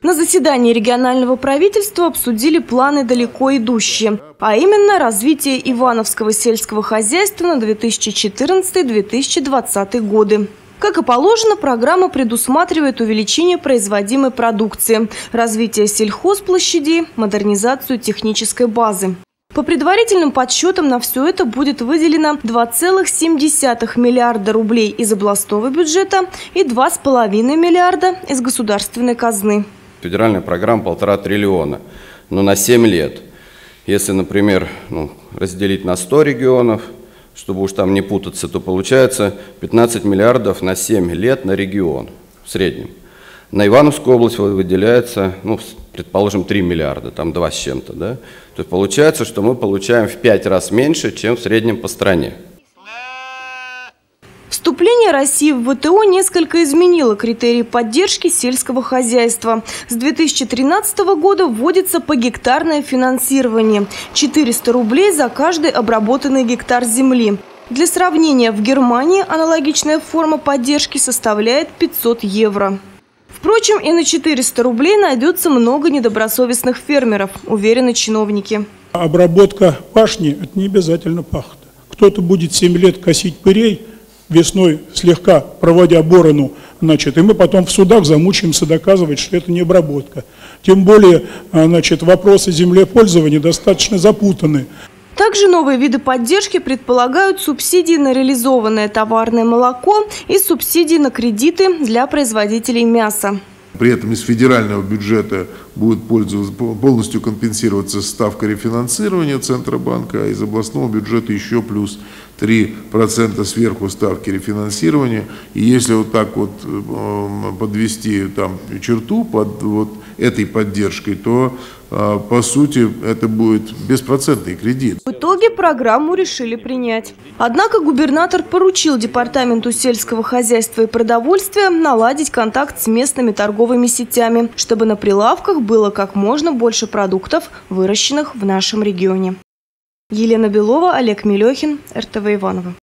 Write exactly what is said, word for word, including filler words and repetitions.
На заседании регионального правительства обсудили планы далеко идущие, а именно развитие Ивановского сельского хозяйства на две тысячи четырнадцатый — две тысячи двадцатый годы. Как и положено, программа предусматривает увеличение производимой продукции, развитие сельхозплощадей, модернизацию технической базы. По предварительным подсчетам на все это будет выделено два целых семь десятых миллиарда рублей из областного бюджета и два с половиной миллиарда из государственной казны. Федеральная программа полтора триллиона, но на семь лет. Если, например, ну, разделить на сто регионов, чтобы уж там не путаться, то получается пятнадцать миллиардов на семь лет на регион в среднем. На Ивановскую область выделяется, ну, предположим, три миллиарда, там два с чем-то, да? То есть получается, что мы получаем в пять раз меньше, чем в среднем по стране. Вступление России в вэ тэ о несколько изменило критерии поддержки сельского хозяйства. С две тысячи тринадцатого года вводится погектарное финансирование – четыреста рублей за каждый обработанный гектар земли. Для сравнения, в Германии аналогичная форма поддержки составляет пятьсот евро. Впрочем, и на четыреста рублей найдется много недобросовестных фермеров, уверены чиновники. Обработка пашни – это не обязательно пахота. Кто-то будет семь лет косить пырей, весной слегка проводя борону, значит, и мы потом в судах замучаемся доказывать, что это не обработка. Тем более, значит, вопросы землепользования достаточно запутаны. Также новые виды поддержки предполагают субсидии на реализованное товарное молоко и субсидии на кредиты для производителей мяса. При этом из федерального бюджета будет пользоваться, полностью компенсироваться ставка рефинансирования Центробанка, а из областного бюджета еще плюс три процента сверху ставки рефинансирования. И если вот так вот подвести там черту под вот этой поддержкой, то по сути это будет беспроцентный кредит. В итоге программу решили принять. Однако губернатор поручил Департаменту сельского хозяйства и продовольствия наладить контакт с местными торговыми сетями, чтобы на прилавках было как можно больше продуктов, выращенных в нашем регионе. Елена Белова, Олег Мелехин, эр тэ вэ Иваново.